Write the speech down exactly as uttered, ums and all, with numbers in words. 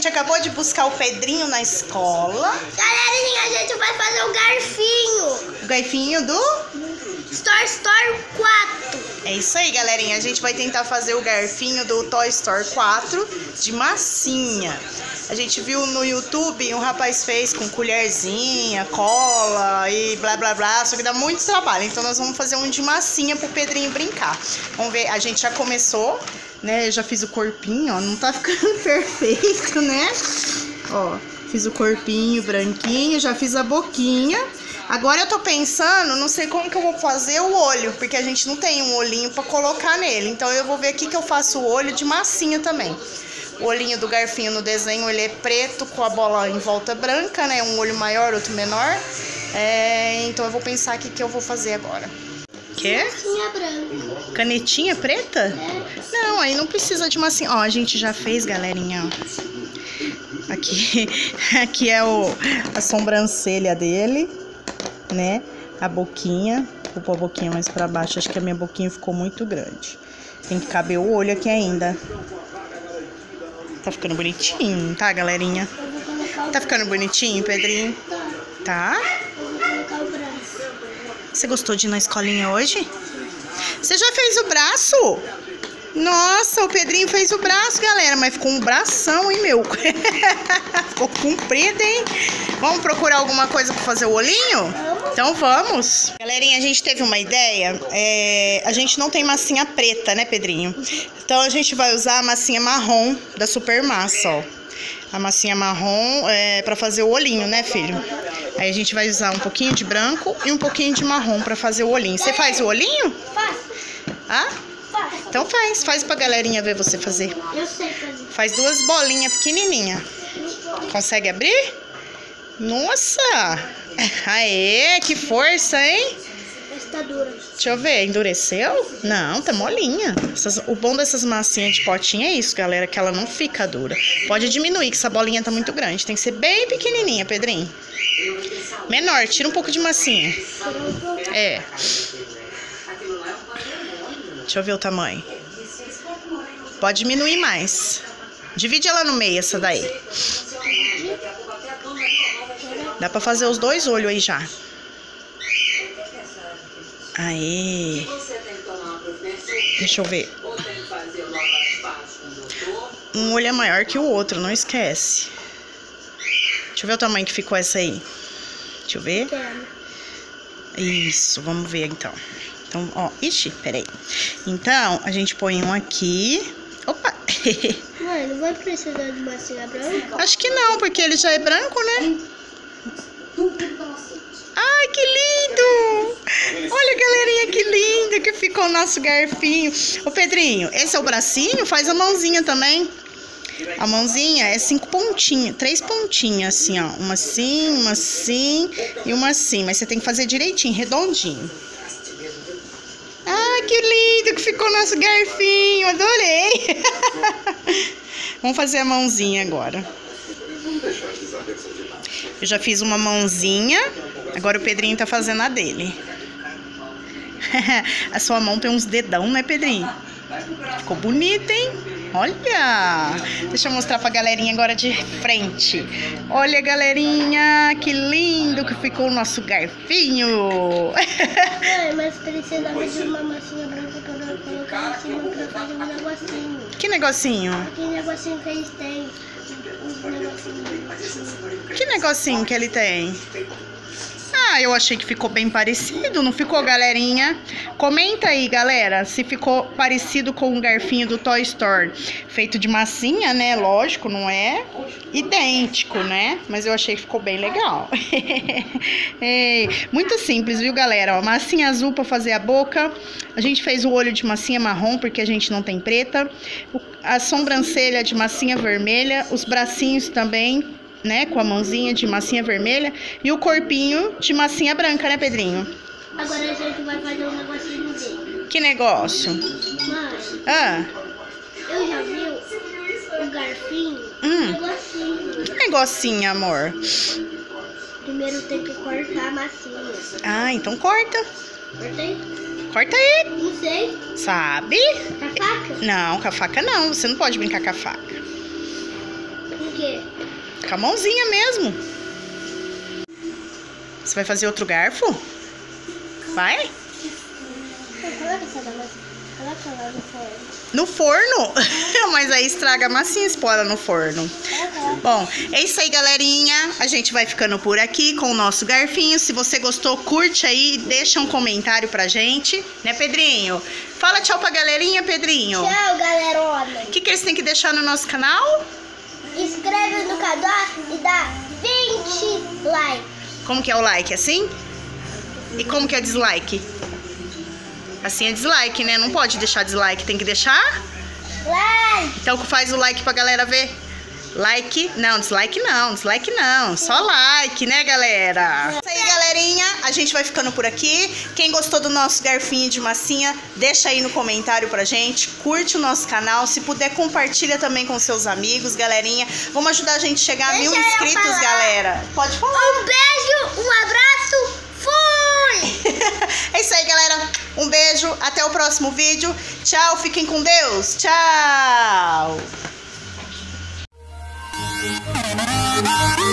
gente acabou de buscar o Pedrinho na escola. Galerinha, a gente vai fazer o garfinho. O garfinho do... Toy Story quatro. É isso aí, galerinha. A gente vai tentar fazer o garfinho do Toy Story quatro de massinha. A gente viu no YouTube, um rapaz fez com colherzinha, cola e blá blá blá, só que dá muito trabalho. Então nós vamos fazer um de massinha pro Pedrinho brincar. Vamos ver, a gente já começou, né? Eu já fiz o corpinho, ó, não tá ficando perfeito, né? Ó, fiz o corpinho branquinho, já fiz a boquinha. Agora eu tô pensando, não sei como que eu vou fazer o olho, porque a gente não tem um olhinho pra colocar nele. Então eu vou ver aqui que eu faço o olho de massinha também. O olhinho do garfinho no desenho, ele é preto com a bola em volta branca, né? Um olho maior, outro menor. É, então eu vou pensar aqui que eu vou fazer agora. Quê? Massinha branca. Canetinha preta? É. Não, aí não precisa de massinha. Ó, a gente já fez, galerinha, ó. Aqui, aqui é o, a sobrancelha dele, né? A boquinha. Vou pôr a boquinha mais pra baixo. Acho que a minha boquinha ficou muito grande. Tem que caber o olho aqui ainda. Tá ficando bonitinho, tá, galerinha? Tá ficando bonitinho, Pedrinho? Tá? Eu vou colocar o braço. Você gostou de ir na escolinha hoje? Você já fez o braço? Nossa, o Pedrinho fez o braço, galera. Mas ficou um bração, hein, meu? Ficou comprido, hein? Vamos procurar alguma coisa pra fazer o olhinho? Então vamos. Galerinha, a gente teve uma ideia. É, a gente não tem massinha preta, né, Pedrinho? Então a gente vai usar a massinha marrom da Super Massa, ó. A massinha marrom é pra fazer o olhinho, né, filho? Aí a gente vai usar um pouquinho de branco e um pouquinho de marrom pra fazer o olhinho. Você faz o olhinho? Faço. Ah? Faço. Então faz. Faz pra galerinha ver você fazer. Eu sei fazer. Faz duas bolinhas pequenininhas. Consegue abrir? Nossa! Aê, que força, hein? Está dura. Deixa eu ver, endureceu? Não, tá molinha. Essas, o bom dessas massinhas de potinha é isso, galera, que ela não fica dura. Pode diminuir, que essa bolinha tá muito grande. Tem que ser bem pequenininha, Pedrinho. Menor, tira um pouco de massinha. É. Deixa eu ver o tamanho. Pode diminuir mais. Divide ela no meio, essa daí. Dá pra fazer os dois olhos aí já. Aê. Deixa eu ver. Um olho é maior que o outro, não esquece. Deixa eu ver o tamanho que ficou essa aí. Deixa eu ver. Isso, vamos ver então. Então, ó, ixi, peraí. Então, a gente põe um aqui. Opa! Mãe, não vai precisar de massinha branca? Acho que não, porque ele já é branco, né? Ai, que lindo! Olha, galerinha, que lindo que ficou o nosso garfinho. Ô, Pedrinho, esse é o bracinho? Faz a mãozinha também. A mãozinha é cinco pontinhas, três pontinhas, assim, ó. Uma assim, uma assim e uma assim. Mas você tem que fazer direitinho, redondinho. Ah, que lindo que ficou o nosso garfinho. Adorei. Vamos fazer a mãozinha agora. Eu já fiz uma mãozinha. Agora o Pedrinho tá fazendo a dele. A sua mão tem uns dedão, né, Pedrinho? Ficou bonita, hein? Olha! Deixa eu mostrar pra galerinha agora de frente. Olha, galerinha, que lindo que ficou o nosso garfinho. Mãe, mas precisava de uma massinha branca pra eu colocar em cima pra fazer um negocinho. Que negocinho? Aquele negocinho que eles têm. Uns negocinhos. Que negocinho que ele tem? Ah, eu achei que ficou bem parecido, não ficou, galerinha? Comenta aí, galera, se ficou parecido com o garfinho do Toy Story. Feito de massinha, né? Lógico, não é idêntico, né? Mas eu achei que ficou bem legal. Ei, muito simples, viu, galera? Ó, massinha azul pra fazer a boca. A gente fez o olho de massinha marrom, porque a gente não tem preta. A sobrancelha de massinha vermelha. Os bracinhos também, né, com a mãozinha de massinha vermelha e o corpinho de massinha branca, né, Pedrinho? Agora a gente vai fazer um negocinho dele. Que negócio? Mãe, Ah, eu já vi o garfinho, Hum. um negocinho. que negocinho, amor? Primeiro tem que cortar a massinha. Ah, então corta. Cortei? Corta aí. Não sei. Sabe? Com a faca? Não, com a faca não. Você não pode brincar com a faca. Por quê? Com a mãozinha mesmo. Você vai fazer outro garfo? Vai? No forno? Mas aí estraga a massinha se pôr ela no forno. Bom, é isso aí, galerinha. A gente vai ficando por aqui com o nosso garfinho. Se você gostou, curte aí, deixa um comentário pra gente. Né, Pedrinho? Fala tchau pra galerinha, Pedrinho. Tchau, galerona. O que, que eles têm que deixar no nosso canal? Inscreve no canal e dá vinte likes. Como que é o like? Assim? E como que é dislike? Assim é dislike, né? Não pode deixar dislike, tem que deixar? Like. Então faz o like pra galera ver. Like, não, dislike não, dislike não, só like, né, galera? É isso aí, galerinha, a gente vai ficando por aqui. Quem gostou do nosso garfinho de massinha, deixa aí no comentário pra gente, curte o nosso canal, se puder compartilha também com seus amigos, galerinha. Vamos ajudar a gente a chegar a mil Deixa eu inscritos, falar. galera. Pode falar. Um beijo, um abraço, fui! É isso aí, galera. Um beijo, até o próximo vídeo. Tchau, fiquem com Deus. Tchau. Thank you.